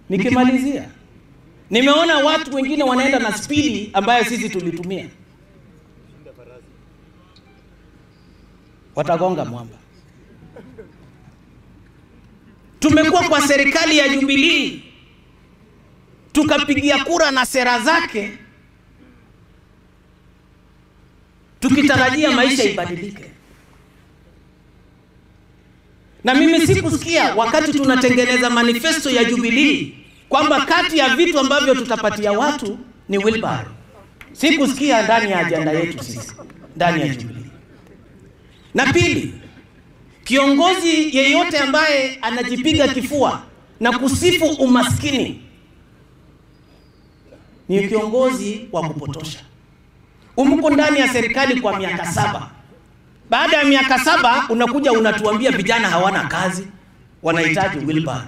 Nikimalizia, nimeona watu wengine wanaenda na spidi ambayo sisi tulitumia. Watagonga mwamba. Tumekuwa kwa serikali ya Jubilee, tukapigia kura na sera zake, tukitarajia maisha ibadilike. Na mimi sikusikia wakati tunatengeneza manifesto ya Jubilee kwamba kati ya vitu ambavyo tutapatia watu ni wheelbarrow. Sikusikia ndani ya ajenda yetu sisi, ndani ya Jubilee. Na pili, kiongozi yeyote ambaye anajipiga kifua na kusifu umaskini ni kiongozi wa kupotosha. Umko ndani ya serikali kwa miaka 7. Baada ya miaka 7 unakuja unatuambia vijana hawana kazi, wanahitaji wheelbarrow.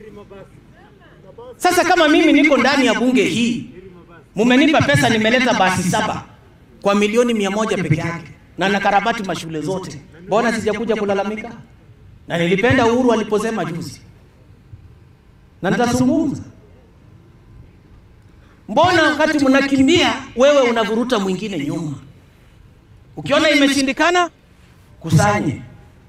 Sasa kama mimi niko ndani ya bunge hii, mumenipa pesa, nimeleta basi 7 kwa milioni 100 peke yake na nakarabati mashule zote, mbona sijakuja kulalamika? Na nilipenda Uhuru aliposema juzi, na nitazungumza. Mbona wakati mnakimbia wewe unavuruta mwingine nyuma? Ukiona imeshindikana, kusanye.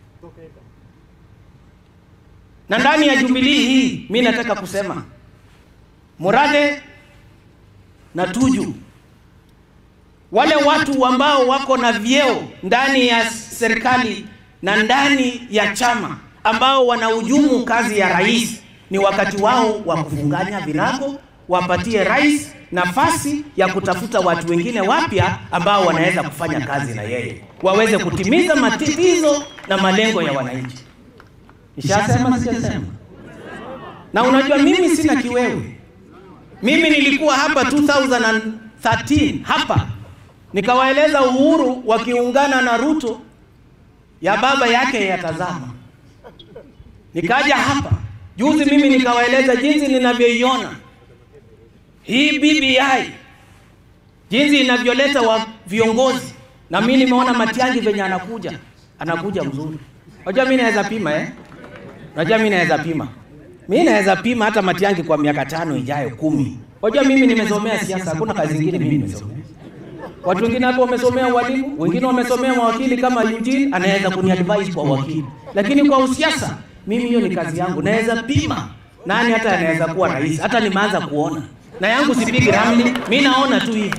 Na ndani ya Jubilee hii mimi nataka kusema Murade na Tuju, wale watu ambao wako na vyeo ndani ya serikali na ndani ya chama ambao wanahujumu kazi ya rais, ni wakati wao wa kufunganya virago, wapatie rais nafasi ya kutafuta watu wengine wapya ambao wanaweza kufanya kazi na yeye, waweze kutimiza matatizo na malengo ya wananchi. Nishasema sijasema? Na unajua mimi sina kiwewe. Mimi nilikuwa hapa 2013 hapa, nikawaeleza Uhuru wakiungana na Ruto ya baba yake yatazama. Nikaja hapa juzi mimi nikawaeleza jinsi ninavyoiona hii BBI, jinsi inavyoleta wa viongozi. Na mimi nimeona Matiang'i venye anakuja mzuri. Unajua mimi naweza pima Unajua mimi naweza pima. Mimi naweza pima hata Matiang'i kwa miaka 5 ijayo 10. Unajua mimi nimesomea siasa, hakuna kazi nyingine mimi nimesomea. Watu wengine hapo wamesomea walimu, wengine wamesomea mawakili kama Eugene, anaweza kuniadvise kwa wakili. Lakini kwa usiasa, mimi hiyo ni kazi yangu. Naweza pima nani hata anaweza kuwa rais. Hata nimeanza kuona. Na yangu sipigi ramli, mimi naona tu hivi.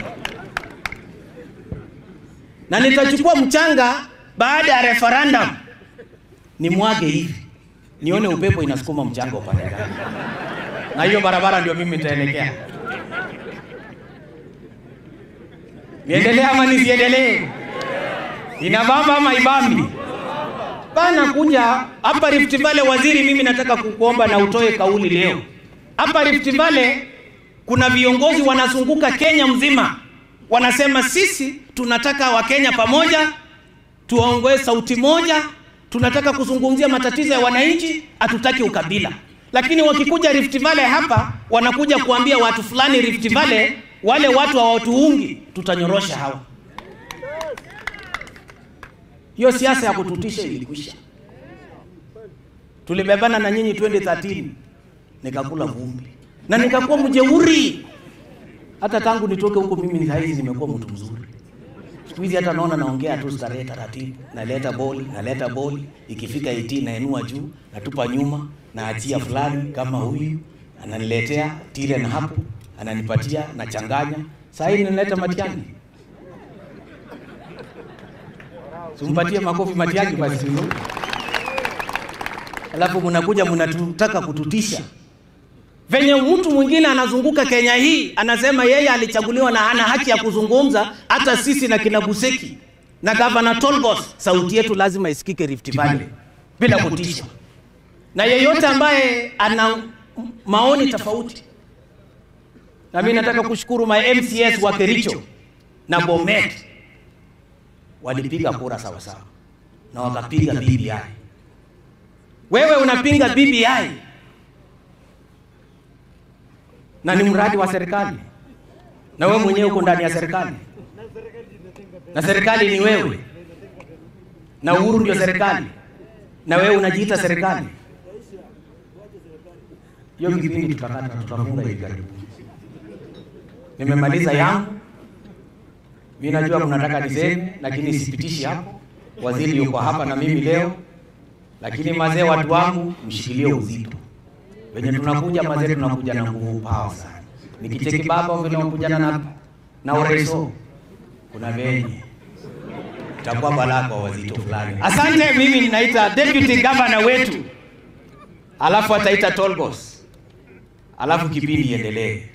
Na nitachukua mchanga baada ya referendum, nimwage hivi, nione upepo inasukuma mchanga upande gani. Na hiyo barabara ndio mimi nitaelekea. Niendelee ama nisiendelee? Inabamba ama ibambi? Bana kuja hapa Rift Valley waziri, mimi nataka kukuomba na utoe kauli leo. Hapa Rift Valley kuna viongozi wanazunguka Kenya mzima, wanasema sisi tunataka Wakenya pamoja, tuongoe sauti moja, tunataka kuzungumzia matatizo ya wananchi, hatutaki ukabila. Lakini wakikuja Rift Valley hapa, wanakuja kuambia watu fulani Rift Valley, wale watu hawatuungi, tutanyorosha hawa. Hiyo siasa ya kututisha ilikwisha. Tulibebana na nyinyi 2013, nikakula vumbi. Na nikakuwa mjeuri. Hata tangu nitoke huko mimi saizi nimekuwa mtu mzuri. Siku hizi hata naona naongea tu starehe taratibu, naleta boli, ikifika 18 nainua juu, natupa nyuma, naachia fulani kama huyu, ananiletea tire na hapo, ananipatia na changanya. Sasa hivi ninaleta Matiang'i. Sumpatie makofi Matiang'i basi. Alafu mnakuja mnataka kututisha. Venye mtu mwingine anazunguka Kenya hii, anasema yeye alichaguliwa na hana haki ya kuzungumza, hata sisi na kina Buseki na Governor Tolgos, sauti yetu lazima isikike Rift Valley bila kutisha. Na yeyote ambaye ana maoni tofauti. Na mimi nataka kushukuru my MCS wa Kericho na Bomet, walipiga kura sawa sawa na wakapiga BBI. Wewe unapinga BBI na ni mradi wa serikali, na wewe mwenyewe uko ndani ya serikali, na serikali ni wewe, na Uhuru ndio serikali, na wewe unajiita serikali. Hiyo kipindi tutafunga hivi karibuni. Nimemaliza yangu. Mimi najua mnataka niseme, lakini sipitishi hapo. Waziri yuko hapa na mimi leo. Lakini mazee, watu wangu, mshikilie uzito. Wenye tunakuja mazee, tunakuja na nguvu power sana. Nikicheki baba vile wanakuja na ureso, kuna venye itakuwa balaa kwa wazito fulani. Asante. Mimi ninaita deputy governor wetu, alafu ataita Tolgos, alafu kipindi iendelee.